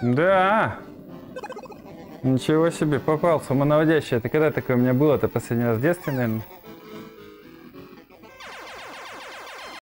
Да. Ничего себе, попал самонаводящий. Это когда такое у меня было? Это последний раз в детстве, наверное.